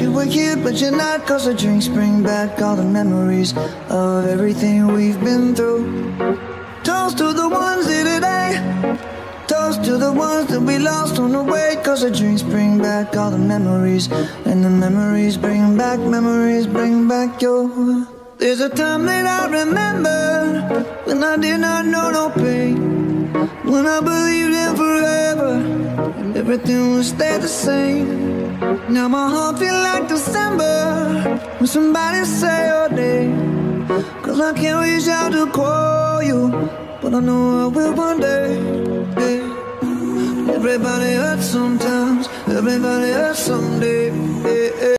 you were here, but you're not. Cause the drinks bring back all the memories of everything we've been through. Toast to the ones here today. Toast to the ones that we lost on the way. Cause the drinks bring back all the memories, and the memories bring back your. There's a time that I remember when I did not know no pain, when I believed in forever and everything would stay the same. Now my heart feel like December when somebody say your name. Cause I can't reach out to call you, but I know I will one day. Everybody hurts sometimes, everybody hurts someday.